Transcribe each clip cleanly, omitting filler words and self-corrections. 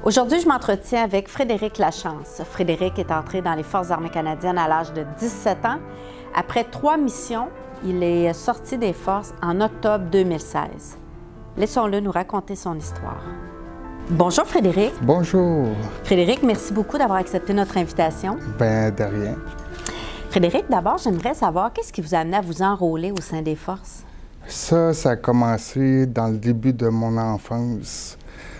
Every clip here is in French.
Aujourd'hui, je m'entretiens avec Frédéric Lachance. Frédéric est entré dans les Forces armées canadiennes à l'âge de 17 ans. Après 3 missions, il est sorti des forces en octobre 2016. Laissons-le nous raconter son histoire. Bonjour Frédéric. Bonjour. Frédéric, merci beaucoup d'avoir accepté notre invitation. Ben de rien. Frédéric, d'abord, j'aimerais savoir qu'est-ce qui vous a amené à vous enrôler au sein des forces? Ça a commencé dans le début de mon enfance.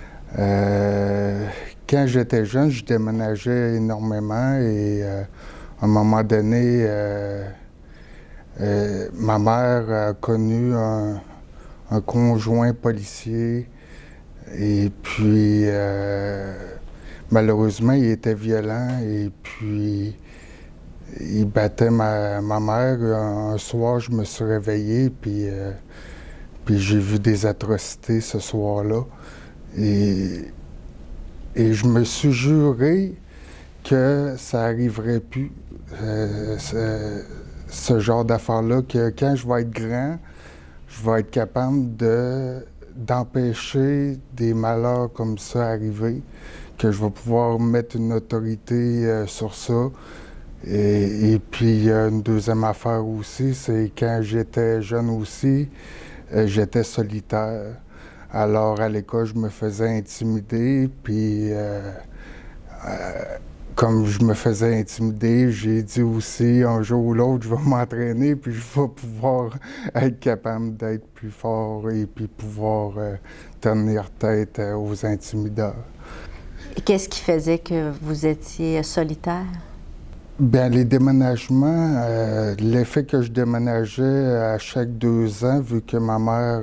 Quand j'étais jeune, je déménageais énormément et à un moment donné, ma mère a connu un conjoint policier et puis malheureusement, il était violent et puis il battait ma mère. Un soir, je me suis réveillé puis j'ai vu des atrocités ce soir-là. Et je me suis juré que ça n'arriverait plus, ce genre d'affaires-là, que quand je vais être grand, je vais être capable d'empêcher des malheurs comme ça arriver, que je vais pouvoir mettre une autorité sur ça. Et puis, il y a une deuxième affaire aussi, c'est quand j'étais jeune aussi, j'étais solitaire. Alors, à l'école, je me faisais intimider, puis comme je me faisais intimider, j'ai dit aussi, un jour ou l'autre, je vais m'entraîner, puis je vais pouvoir être capable d'être plus fort et puis pouvoir tenir tête aux intimideurs. Et qu'est-ce qui faisait que vous étiez solitaire? Bien, les déménagements, l'effet que je déménageais à chaque 2 ans, vu que ma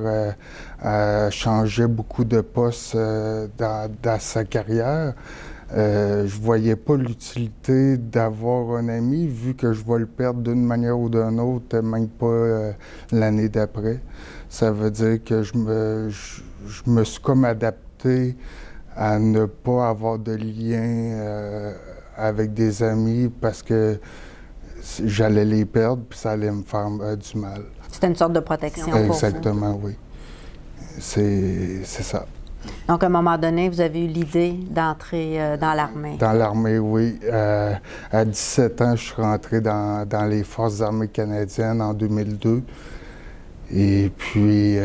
mère changeait beaucoup de postes dans sa carrière, je voyais pas l'utilité d'avoir un ami, vu que je vais le perdre d'une manière ou d'une autre, même pas l'année d'après. Ça veut dire que je me suis comme adapté à ne pas avoir de lien avec des amis parce que j'allais les perdre puis ça allait me faire du mal. C'était une sorte de protection pour vous. Exactement, oui. C'est ça. Donc, à un moment donné, vous avez eu l'idée d'entrer dans l'armée. Dans l'armée, oui. À 17 ans, je suis rentré dans les Forces armées canadiennes en 2002. Et puis,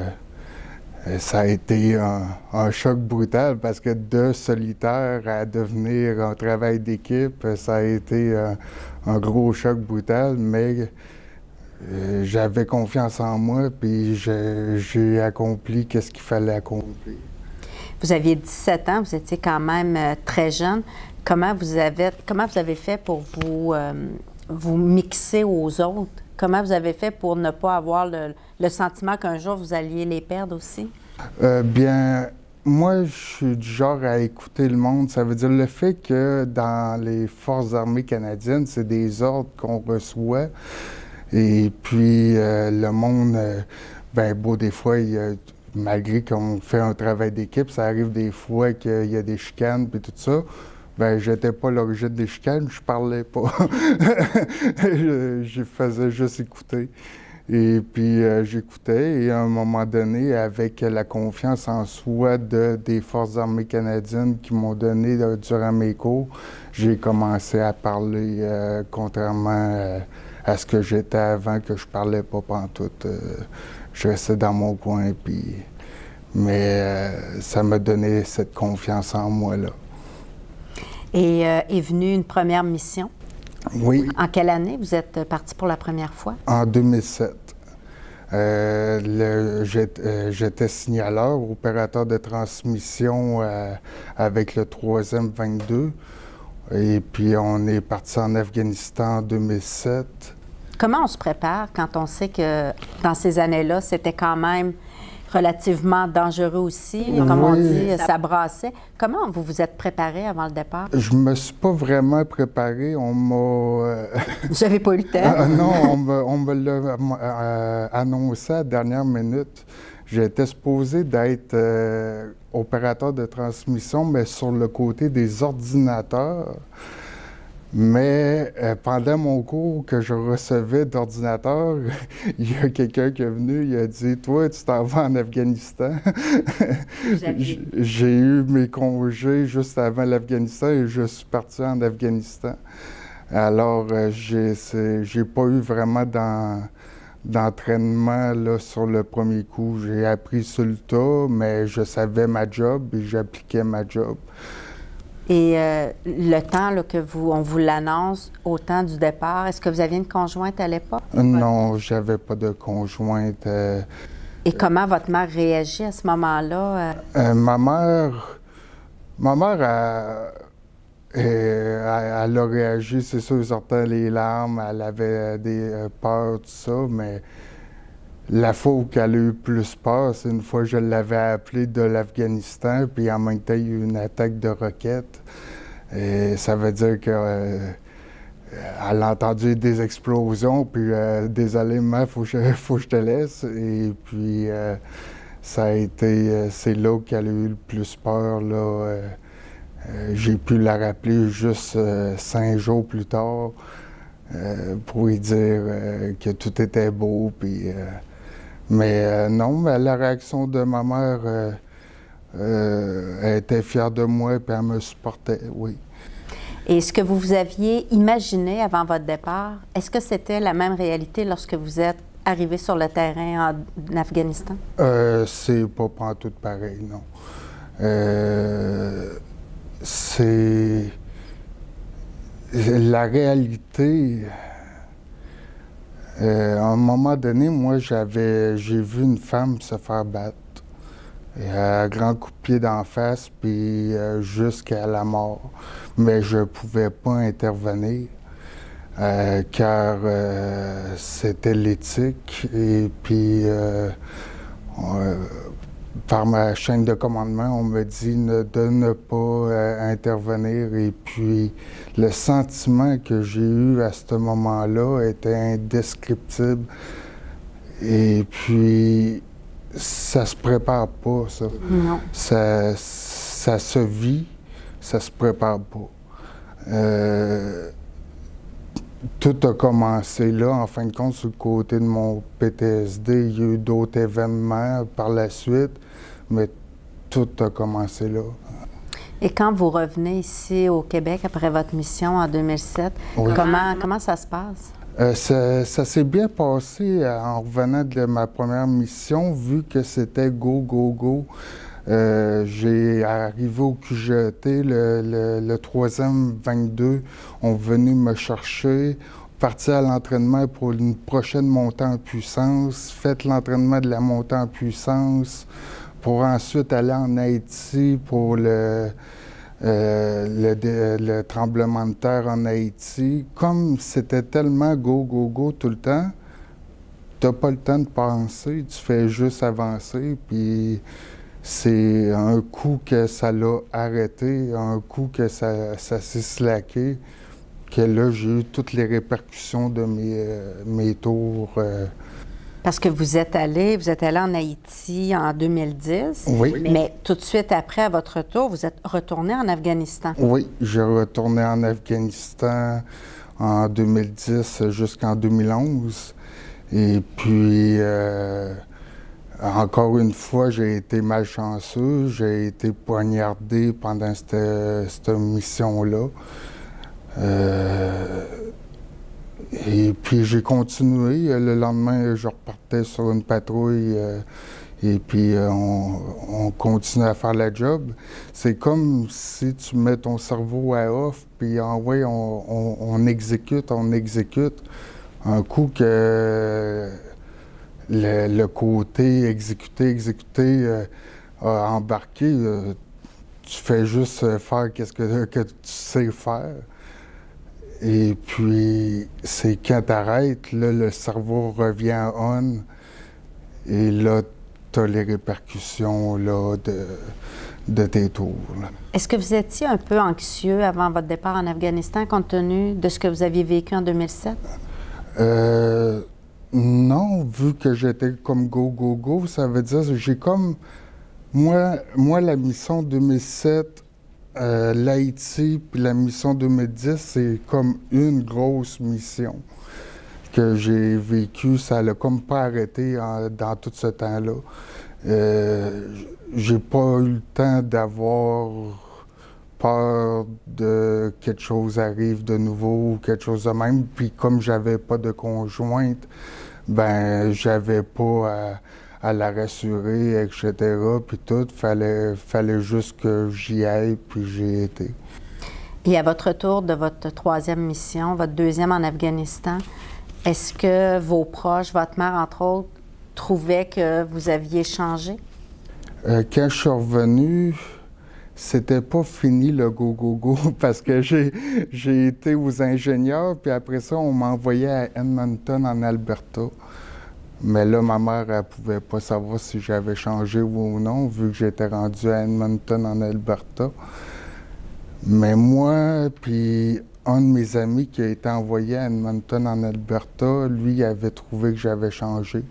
ça a été un choc brutal parce que de solitaire à devenir un travail d'équipe, ça a été un gros choc brutal, mais j'avais confiance en moi puis j'ai accompli ce qu'il fallait accomplir. Vous aviez 17 ans, vous étiez quand même très jeune. Comment vous avez fait pour vous mixer aux autres? Comment vous avez fait pour ne pas avoir le sentiment qu'un jour vous alliez les perdre aussi? Bien, moi, je suis du genre à écouter le monde. Ça veut dire le fait que dans les Forces armées canadiennes, c'est des ordres qu'on reçoit. Et puis, le monde, ben beau, des fois, malgré qu'on fait un travail d'équipe, ça arrive des fois qu'il y a des chicanes et tout ça. Ben, j'étais pas l'origine des chicanes, je parlais pas. je faisais juste écouter. Et puis, j'écoutais et à un moment donné, avec la confiance en soi des Forces armées canadiennes qui m'ont donné durant mes cours, j'ai commencé à parler, contrairement à ce que j'étais avant, que je parlais pas pantoute. Je restais dans mon coin, mais ça m'a donné cette confiance en moi-là. Et est venue une première mission? Oui. En quelle année vous êtes parti pour la première fois? En 2007. J'étais signaleur, opérateur de transmission avec le 3e 22. Et puis on est parti en Afghanistan en 2007. Comment on se prépare quand on sait que dans ces années-là, c'était quand même relativement dangereux aussi, comme on dit, ça brassait. Comment vous vous êtes préparé avant le départ? Je me suis pas vraiment préparé. On m'a... Vous n'avez pas eu le temps? Non, on me l'a annoncé à la dernière minute. J'étais supposé d'être opérateur de transmission, mais sur le côté des ordinateurs. Mais pendant mon cours que je recevais d'ordinateur, il y a quelqu'un qui est venu, il a dit « Toi, tu t'en vas en Afghanistan. » J'ai eu mes congés juste avant l'Afghanistan et je suis parti en Afghanistan. Alors, j'ai pas eu vraiment d'entraînement là, sur le premier coup. J'ai appris sur le tas, mais je savais ma job et j'appliquais ma job. Et le temps là, on vous l'annonce au temps du départ, est-ce que vous aviez une conjointe à l'époque? Non, j'avais pas de conjointe. Et comment votre mère réagit à ce moment-là? Ma mère, elle a réagi, c'est sûr, elle sortait les larmes, elle avait des peurs, tout ça, mais la fois où elle a eu plus peur, c'est une fois que je l'avais appelée de l'Afghanistan, puis en même temps, il y a eu une attaque de roquettes. Et ça veut dire qu'elle a entendu des explosions, puis désolé, maman, faut que je te laisse. Et puis, ça a été, c'est là qu'elle a eu le plus peur, là. J'ai pu la rappeler juste 5 jours plus tard pour lui dire que tout était beau, puis... Mais non, mais la réaction de ma mère, elle était fière de moi et elle me supportait, oui. Et ce que vous aviez imaginé avant votre départ, est-ce que c'était la même réalité lorsque vous êtes arrivé sur le terrain en Afghanistan? C'est pas pantoute pareil, non. C'est... La réalité... à un moment donné, moi, j'ai vu une femme se faire battre. Et un grand coup de pied d'en face, puis jusqu'à la mort. Mais je ne pouvais pas intervenir, car c'était l'éthique. Et puis, par ma chaîne de commandement, on me dit de ne pas intervenir. Et puis, le sentiment que j'ai eu à ce moment-là était indescriptible. Et puis, ça se prépare pas, ça. Non. Ça se vit, ça se prépare pas. Tout a commencé là, en fin de compte, sur le côté de mon PTSD. Il y a eu d'autres événements par la suite, mais tout a commencé là. Et quand vous revenez ici au Québec après votre mission en 2007, oui. Comment ça se passe? Ça s'est bien passé en revenant de ma première mission, vu que c'était go, go, go. J'ai arrivé au QGT, le 3e 22, on venait me chercher, parti à l'entraînement pour une prochaine montée en puissance, fait l'entraînement de la montée en puissance, pour ensuite aller en Haïti pour le tremblement de terre en Haïti. Comme c'était tellement go, go, go tout le temps, tu n'as pas le temps de penser, tu fais juste avancer, puis c'est un coup que ça l'a arrêté, un coup que ça s'est slacké, que là, j'ai eu toutes les répercussions de mes tours. Parce que vous êtes allé en Haïti en 2010, oui. Mais tout de suite après, à votre retour, vous êtes retourné en Afghanistan. Oui, j'ai retourné en Afghanistan en 2010 jusqu'en 2011. Et puis, encore une fois, j'ai été malchanceux, j'ai été poignardé pendant cette mission-là. Et puis j'ai continué. Le lendemain, je repartais sur une patrouille et puis on continue à faire la job. C'est comme si tu mets ton cerveau à off, puis ouais, on exécute. Un coup que le côté exécuter a embarqué, tu fais juste faire qu'est-ce que tu sais faire. Et puis, c'est quand tu arrêtes, là, le cerveau revient on, et là, tu as les répercussions là, de tes tours. Est-ce que vous étiez un peu anxieux avant votre départ en Afghanistan, compte tenu de ce que vous aviez vécu en 2007? Non, vu que j'étais comme go, go, go, ça veut dire que j'ai comme... Moi, la mission 2007, l'Haïti puis la mission 2010, c'est comme une grosse mission que j'ai vécue. Ça l'a comme pas arrêté dans tout ce temps-là. J'ai pas eu le temps d'avoir peur de quelque chose arrive de nouveau ou quelque chose de même. Puis comme j'avais pas de conjointe, ben j'avais pas à la rassurer, etc. Puis tout, fallait juste que j'y aille, puis j'y été. Et à votre retour de votre troisième mission, votre deuxième en Afghanistan, est-ce que vos proches, votre mère entre autres, trouvaient que vous aviez changé? Quand je suis revenu, c'était pas fini le go-go-go parce que j'ai été aux ingénieurs, puis après ça, on m'a envoyé à Edmonton, en Alberta. Mais là, ma mère, elle pouvait pas savoir si j'avais changé ou non, vu que j'étais rendu à Edmonton, en Alberta. Mais moi, puis un de mes amis qui a été envoyé à Edmonton, en Alberta, lui, il avait trouvé que j'avais changé.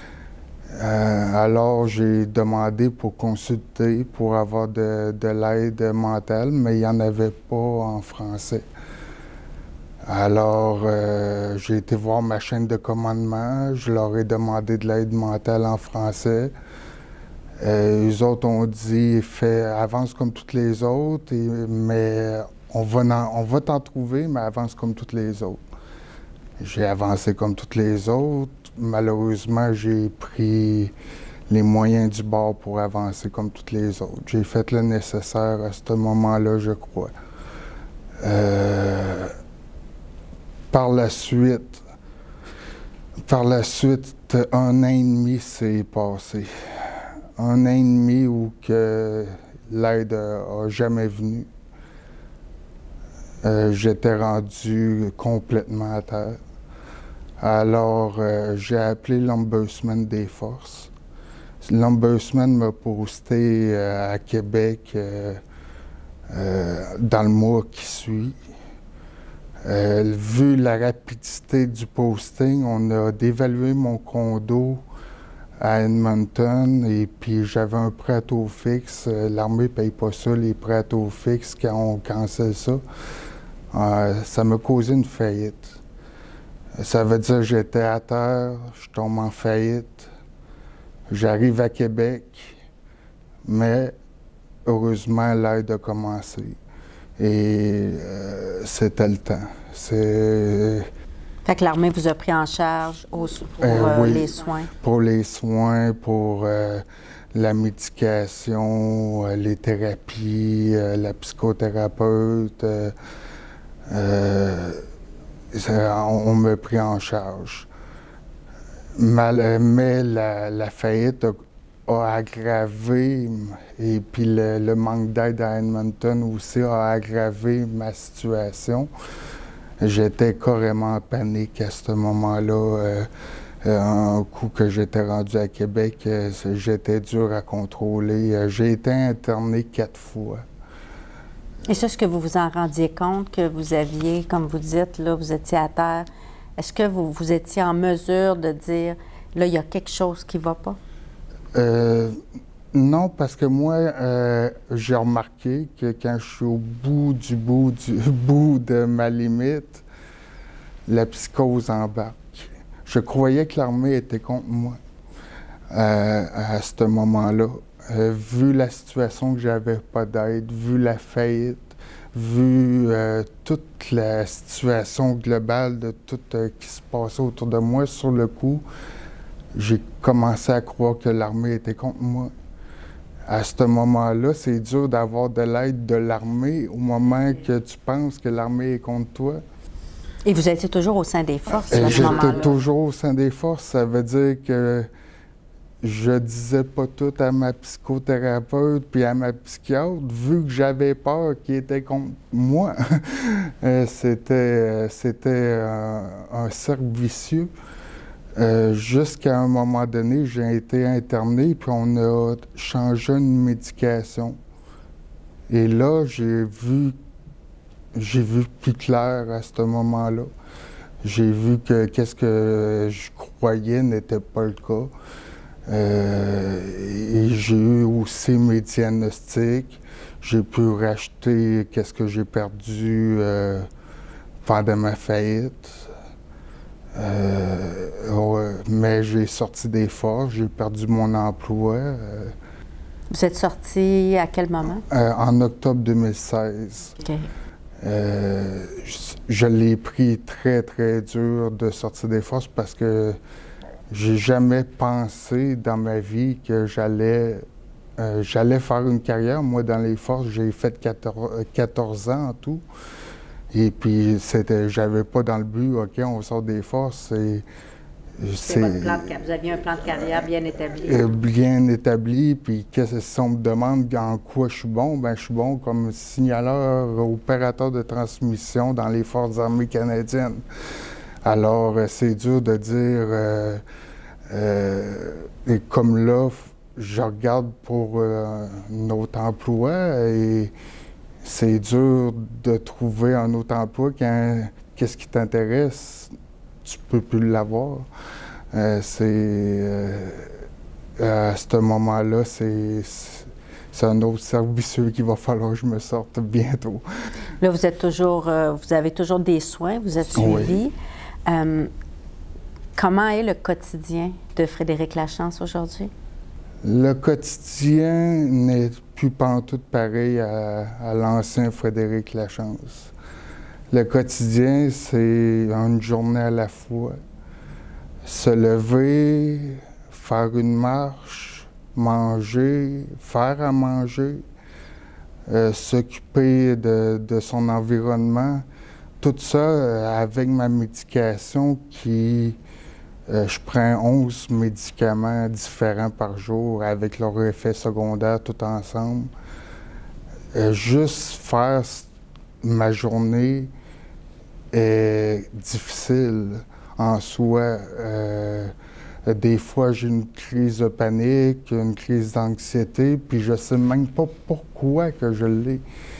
Alors, j'ai demandé pour consulter, pour avoir de l'aide mentale, mais il n'y en avait pas en français. Alors, j'ai été voir ma chaîne de commandement, je leur ai demandé de l'aide mentale en français. Eux autres ont dit, avance comme toutes les autres, mais on va t'en trouver, mais avance comme toutes les autres. J'ai avancé comme toutes les autres. Malheureusement, j'ai pris les moyens du bord pour avancer comme toutes les autres. J'ai fait le nécessaire à ce moment-là, je crois. Par la suite, 1 an et demi s'est passé. 1 an et demi où que l'aide n'a jamais venu. J'étais rendu complètement à terre. Alors, j'ai appelé l'Ombudsman des Forces. L'Ombudsman m'a posté à Québec dans le mois qui suit. Vu la rapidité du posting, on a dévalué mon condo à Edmonton et puis j'avais un prêt à taux fixe. L'armée ne paye pas ça, les prêts à taux fixes, quand on cancelle ça. Ça m'a causé une faillite. Ça veut dire que j'étais à terre, je tombe en faillite, j'arrive à Québec, mais heureusement, l'aide a commencé. Et c'était le temps. Fait que l'armée vous a pris en charge pour oui, les soins? Pour les soins, pour la médication, les thérapies, la psychothérapeute. On m'a pris en charge. Mais la faillite a aggravé, et puis le manque d'aide à Edmonton aussi a aggravé ma situation. J'étais carrément en panique à ce moment-là. Un coup que j'étais rendu à Québec, j'étais dur à contrôler. J'ai été interné 4 fois. Et ça, est-ce que vous vous en rendiez compte que vous aviez, comme vous dites, là, vous étiez à terre? Est-ce que vous étiez en mesure de dire, là, il y a quelque chose qui ne va pas? Non, parce que moi, j'ai remarqué que quand je suis au bout du bout de ma limite, la psychose embarque. Je croyais que l'armée était contre moi à ce moment-là. Vu la situation que j'avais pas d'aide, vu la faillite, vu toute la situation globale de tout qui se passait autour de moi, sur le coup, j'ai commencé à croire que l'armée était contre moi. À ce moment-là, c'est dur d'avoir de l'aide de l'armée au moment que tu penses que l'armée est contre toi. Et vous étiez toujours au sein des forces à ce moment-là? J'étais toujours au sein des forces. Ça veut dire que je disais pas tout à ma psychothérapeute puis à ma psychiatre, vu que j'avais peur qu'ils étaient contre moi. C'était un cercle vicieux. Jusqu'à un moment donné, j'ai été interné, puis on a changé une médication. Et là, j'ai vu plus clair à ce moment-là. J'ai vu que qu'est-ce que je croyais n'était pas le cas. Et j'ai eu aussi mes diagnostics. j'ai pu racheter qu'est-ce que j'ai perdu pendant ma faillite. Mais j'ai sorti des forces, j'ai perdu mon emploi. Vous êtes sorti à quel moment? En octobre 2016. OK. Je l'ai pris très, très dur de sortir des forces parce que j'ai jamais pensé dans ma vie que j'allais faire une carrière. Moi, dans les forces, j'ai fait 14 ans en tout. Et puis, j'avais pas dans le but, OK, on sort des forces. Vous aviez un plan de carrière bien établi. Bien établi, puis si on me demande en quoi je suis bon, ben je suis bon comme signaleur, opérateur de transmission dans les Forces armées canadiennes. Alors, c'est dur de dire, et comme là, je regarde pour un autre emploi, et c'est dur de trouver un autre emploi quand qu'est-ce qui t'intéresse, tu peux plus l'avoir. À ce moment-là, c'est un autre servicieux qu'il va falloir que je me sorte bientôt. Là, vous avez toujours des soins, vous êtes suivi. Oui. Comment est le quotidien de Frédéric Lachance aujourd'hui? Le quotidien n'est plus pantoute pareil à l'ancien Frédéric Lachance. Le quotidien, c'est une journée à la fois. Se lever, faire une marche, manger, faire à manger, s'occuper de son environnement. Tout ça avec ma médication qui... je prends 11 médicaments différents par jour avec leurs effets secondaires tout ensemble. Juste faire ma journée est difficile en soi. Des fois, j'ai une crise de panique, une crise d'anxiété, puis je sais même pas pourquoi que je l'ai.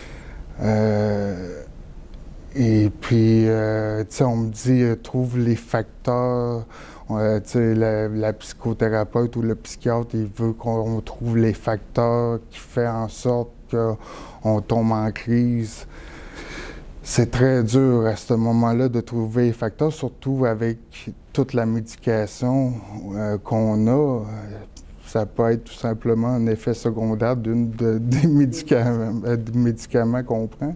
Et puis, tu sais, on me dit, trouve les facteurs. Tu sais, la psychothérapeute ou le psychiatre, il veut qu'on trouve les facteurs qui font en sorte qu'on tombe en crise. C'est très dur à ce moment-là de trouver les facteurs, surtout avec toute la médication qu'on a. Ça peut être tout simplement un effet secondaire des médicaments qu'on prend.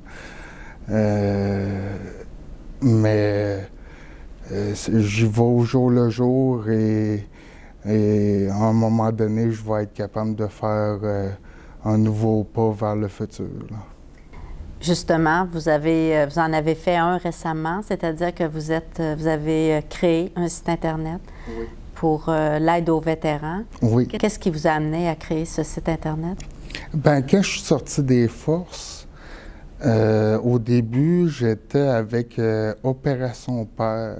Mais j'y vais au jour le jour et à un moment donné, je vais être capable de faire un nouveau pas vers le futur. Là. Justement, vous en avez fait un récemment, c'est-à-dire que vous avez créé un site Internet pour l'aide aux vétérans. Oui. Qu'est-ce qui vous a amené à créer ce site Internet? Bien, quand je suis sorti des forces, au début, j'étais avec Opération Père.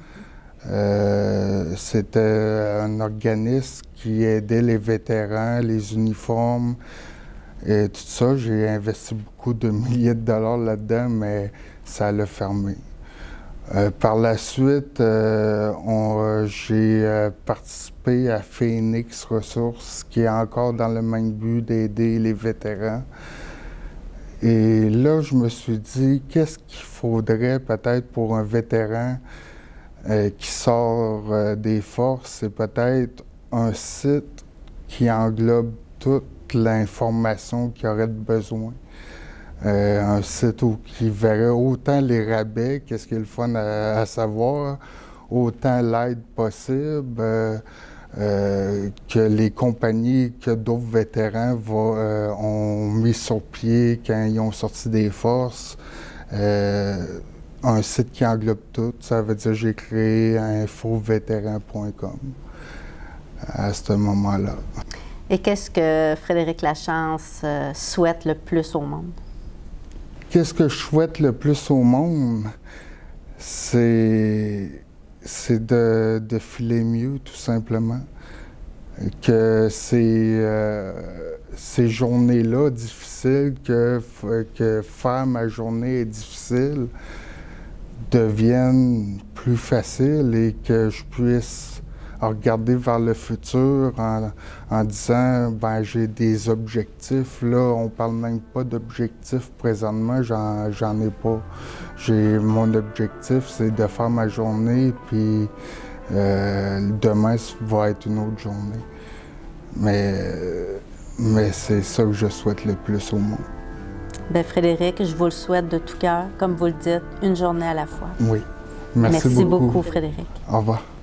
C'était un organisme qui aidait les vétérans, les uniformes et tout ça. J'ai investi beaucoup de milliers de dollars là-dedans, mais ça l'a fermé. Par la suite, j'ai participé à Phoenix Ressources, qui est encore dans le même but d'aider les vétérans. Et là, je me suis dit, qu'est-ce qu'il faudrait peut-être pour un vétéran qui sort des forces? C'est peut-être un site qui englobe toute l'information qu'il aurait besoin. Un site qui verrait autant les rabais, qu'est-ce qui est le fun à savoir, autant l'aide possible, que les compagnies, que d'autres vétérans ont mis sur pied quand ils ont sorti des forces. Un site qui englobe tout, ça veut dire que j'ai créé infovétéran.com à ce moment-là. Et qu'est-ce que Frédéric Lachance souhaite le plus au monde? Qu'est-ce que je souhaite le plus au monde? C'est de filer mieux, tout simplement. Que ces journées-là difficiles, que faire ma journée est difficile, deviennent plus faciles et que je puisse regarder vers le futur en disant, ben j'ai des objectifs. Là, on parle même pas d'objectifs présentement, j'en ai pas. Mon objectif, c'est de faire ma journée, puis demain va être une autre journée. Mais c'est ça que je souhaite le plus au monde. Bien, Frédéric, je vous le souhaite de tout cœur, comme vous le dites, une journée à la fois. Oui. Merci beaucoup. Merci beaucoup, Frédéric. Au revoir.